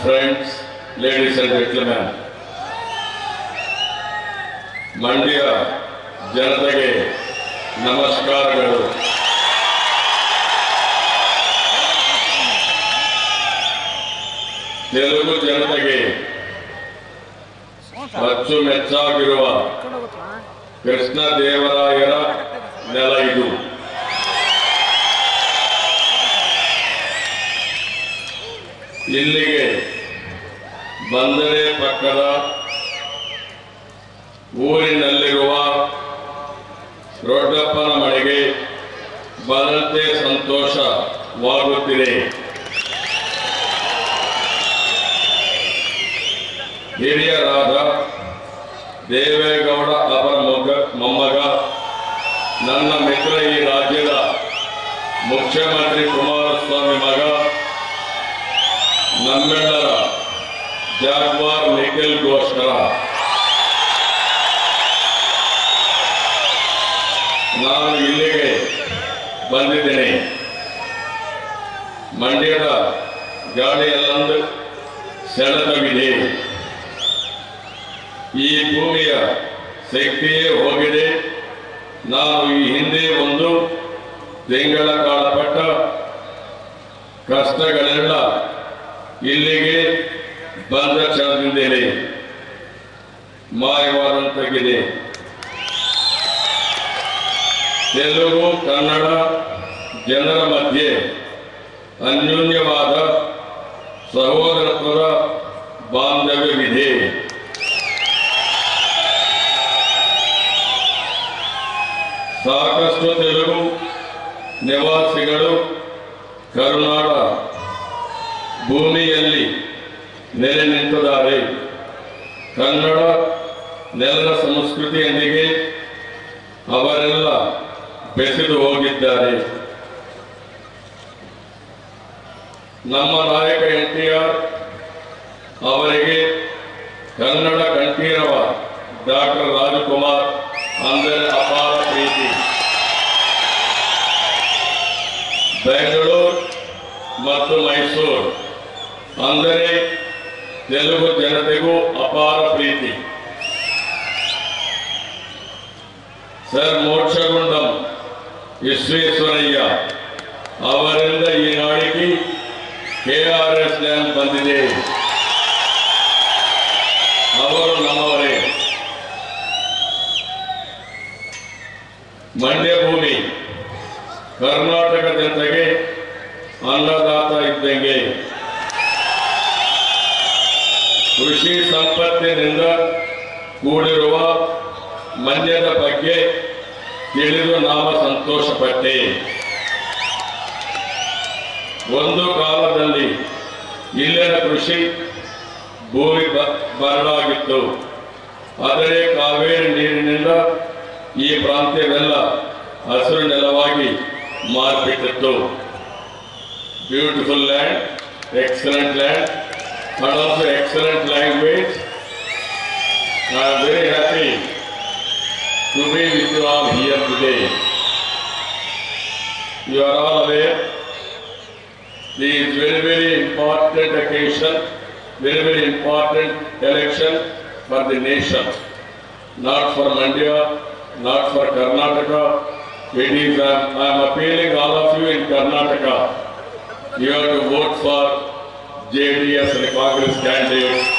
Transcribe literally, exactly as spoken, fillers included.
friends, ladies and gentlemen, Mandya ಜನತೆಗೆ ನಮಸ್ಕಾರಗಳು. ತೆಲುಗು ಜನತೆಗೆ ಅಚ್ಚುಮೆಚ್ಚಾಗಿರುವ ಕೃಷ್ಣದೇವರಾಯರ ನೆಲ ಇದು. ಇಲ್ಲಿಗೆ ಬಂದರೆ ಪಕ್ಕದ ಊರಿನಲ್ಲಿರುವ ದೊಡ್ಡಪ್ಪನ ಮನೆಗೆ ಬದಂತೆ ಸಂತೋಷವಾಗುತ್ತಿದೆ. ಹಿರಿಯರಾದ ದೇವೇಗೌಡ ಅವರ ಮೊಗ್ಗ ಮೊಮ್ಮಗ, ನನ್ನ ಮಿತ್ರ, ಈ ರಾಜ್ಯದ ಮುಖ್ಯಮಂತ್ರಿ ಕುಮಾರಸ್ವಾಮಿ ಮಗ, ನಮ್ಮೆಲ್ಲರ ಜಾಗ್ವಾರ್ ನಿಖಿಲ್ಗೋಸ್ಕರ ನಾನು ಇಲ್ಲಿಗೆ ಬಂದಿದ್ದೇನೆ. ಮಂಡ್ಯದ ಗಾಳಿಯಲ್ಲೊಂದು ಸೆಳೆತವಿದೆ. ಈ ಭೂಮಿಯ ಶಕ್ತಿಯೇ ಹೋಗಿದೆ. ನಾನು ಈ ಹಿಂದೆ ಒಂದು ತಿಂಗಳ ಕಾಲ ಪಟ್ಟ ಕಷ್ಟಗಳೆಲ್ಲ ಇಲ್ಲಿಗೆ ಬಂದ ಕ್ಷಣದಿಂದೇನೆ ಮಾಯವಾದಂತಾಗಿದೆ. ತೆಲುಗು ಕನ್ನಡ ಜನರ ಮಧ್ಯೆ ಅನ್ಯೋನ್ಯವಾದ ಸಹೋದರತ್ವದ ಬಾಂಧವ್ಯವಿದೆ. ಸಾಕಷ್ಟು ತೆಲುಗು ನಿವಾಸಿಗಳು ಕರುನಾಡ ಭೂಮಿಯಲ್ಲಿ ನೆಲೆ ನಿಂತಿದ್ದಾರೆ. ಕನ್ನಡ ನೆಲದ ಸಂಸ್ಕೃತಿಯೊಂದಿಗೆ ಅವರೆಲ್ಲ ಬೆಸೆದು ಹೋಗಿದ್ದಾರೆ. ನಮ್ಮ ನಾಯಕ ಎನ್ ಟಿ ಆರ್ ಅವರಿಗೆ ಕನ್ನಡ ಕಂಠೀರವ ಡಾಕ್ಟರ್ ರಾಜಕುಮಾರ್ ಅಂದರೆ ಅಪಾರ ಪ್ರೀತಿ. ಬೆಂಗಳೂರು ಮತ್ತು ಮೈಸೂರು ಅಂದರೆ ತೆಲುಗು ಜನತೆಗೂ ಅಪಾರ ಪ್ರೀತಿ. ಸರ್ ಮೋಕ್ಷಗುಂಡಂ ವಿಶ್ವೇಶ್ವರಯ್ಯ ಅವರಿಂದ ಈ ನಾಡಿಗೆ ಕೆ ಆರ್ ಎಸ್ ಡ್ಯಾಮ್ ಬಂದಿದೆ. ಅವರು ನಮ್ಮವರೇ. ಮಂಡ್ಯ ಭೂಮಿ ಕರ್ನಾಟಕ ಜನತೆಗೆ ಅನ್ನದಾತ ಇದ್ದಂಗೆ. ಕೃಷಿ ಸಂಪತ್ತಿನಿಂದ ಕೂಡಿರುವ ಮಂಡ್ಯದ ಬಗ್ಗೆ ತಿಳಿದು ನಾವು ಸಂತೋಷಪಟ್ಟೆ. ಒಂದು ಕಾಲದಲ್ಲಿ ಇಲ್ಲಿನ ಕೃಷಿ ಭೂಮಿ ಬರಡಾಗಿತ್ತು. ಆದರೆ ಕಾವೇರಿ ನೀರಿನಿಂದ ಈ ಪ್ರಾಂತ್ಯವೆಲ್ಲ ಹಸಿರು ನೆಲವಾಗಿ ಮಾರ್ಪಟ್ಟಿತ್ತು. Beautiful land, excellent land, and also excellent language. I am very happy to be with you all here today. You are all aware, this is very very important occasion, very very important election for the nation, not for Mandya, not for Karnataka. It is, I am appealing all of you in Karnataka, you have to vote for J D S and Congress candidates